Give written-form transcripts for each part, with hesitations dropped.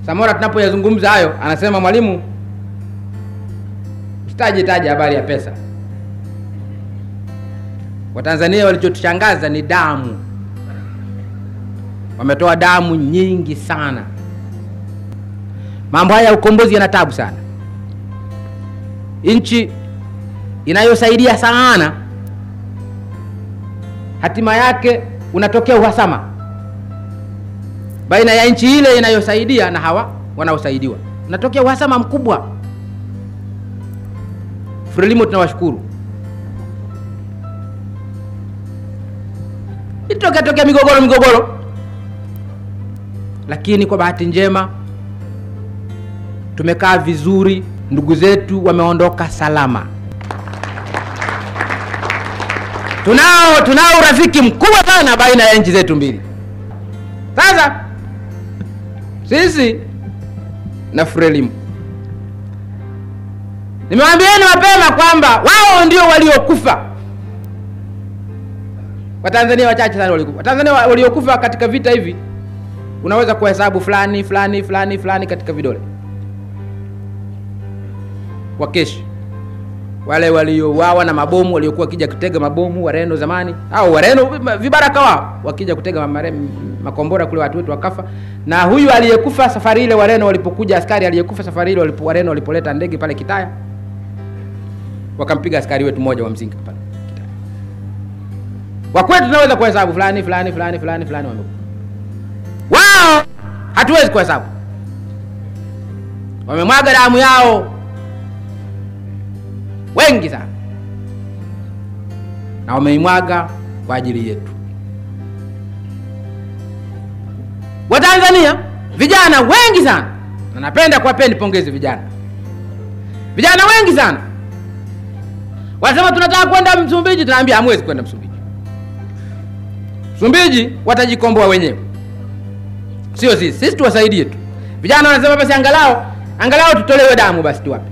Samora tunapoyazungumza hayo anasema, mwalimu, usitaje habari ya pesa. Watanzania walichotushangaza ni damu. Wametoa damu nyingi sana. Mambo haya ya ukombozi yana taabu sana. Nchi inayosaidia sana, hatima yake unatokea uhasama baina ya nchi ile inayosaidia na hawa wanaosaidiwa. Unatokea uhasama mkubwa. Frelimo tunawashukuru. Itokea migogoro. Lakini kwa bahati njema tumekaa vizuri, ndugu zetu wameondoka salama. Tunao urafiki mkubwa sana baina ya nchi zetu mbili. Sasa sisi na Frelimo, nimewaambieni mapema kwamba wao ndio waliokufa. Watanzania wachache sana walikufa. Watanzania waliokufa katika vita hivi unaweza kuhesabu fulani katika vidole. Wakeshi wale waliouawa na mabomu, waliokuwa kija kutega mabomu, Wareno zamani, au Wareno vibaraka wao wakija kutega makombora kule, watu wetu wakafa. Na huyu aliyekufa safari ile Wareno walipokuja, askari aliyekufa safari ile Wareno walipoleta ndege pale Kitaya, wakampiga askari wetu mmoja wa Mzinga pale Kitaya. Wakwetu tunaweza kuhesabu fulani wamekufa. Wao hatuwezi kuhesabu. Wamemwaga damu yao wengi sana, na wameimwaga kwa ajili yetu. Watanzania vijana wengi sana, na napenda kuwapeni pongezi vijana wengi sana, wanasema tunataka kwenda Msumbiji. Tunaambia hamwezi kwenda Msumbiji. Msumbiji watajikomboa wenyewe, sio sisi tuwasaidie tu. Vijana wanasema basi angalau tutolewe damu basi tuwape.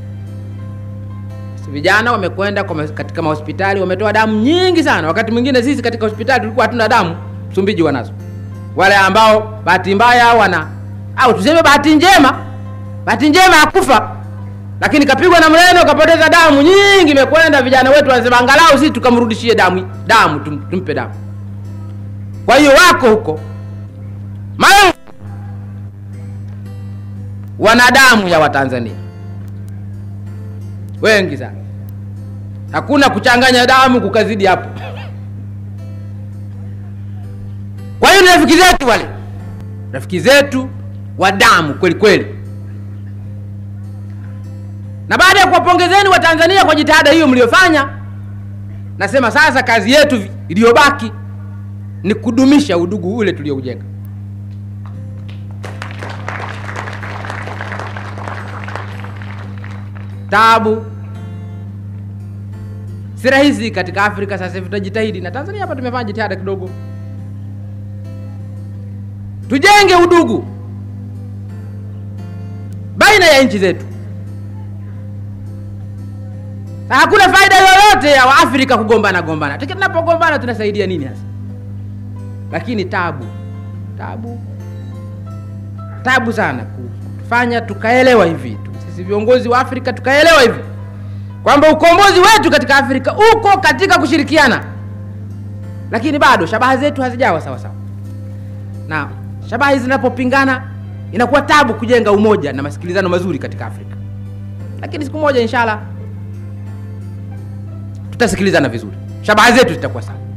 Vijana wamekwenda katika mahospitali, wametoa damu nyingi sana. Wakati mwingine sisi katika hospitali tulikuwa hatuna damu, Msumbiji wanazo. Wale ambao bahati mbaya au tuseme bahati njema hakufa, lakini kapigwa na mreno kapoteza damu nyingi imekwenda, vijana wetu wanasema angalau sisi tukamrudishie damu tumpe damu. Kwa hiyo wako huko wana damu ya Watanzania wengi sana. Hakuna kuchanganya damu kukazidi hapo. Kwa hiyo rafiki zetu wa damu kweli. Na baada ya kuwapongezeni Watanzania kwa jitihada hiyo mliofanya, nasema sasa kazi yetu iliyobaki ni kudumisha udugu ule tulioujenga. Taabu si rahisi katika Afrika. Sasa tutajitahidi, na Tanzania hapa tumefanya jitihada kidogo, tujenge udugu baina ya nchi zetu. Hakuna faida yoyote ya Waafrika kugombana. Tunapogombana tunasaidia nini hasa? Lakini tabu sana kufanya tukaelewa hivi. Sisi viongozi wa Afrika tukaelewa hivi kwamba ukombozi wetu katika Afrika uko katika kushirikiana. Lakini bado shabaha zetu hazijawa sawa. Na shabaha hizi zinapopingana inakuwa tabu kujenga umoja na masikilizano mazuri katika Afrika. Lakini siku moja inshallah tutasikilizana vizuri. Shabaha zetu zitakuwa sawa.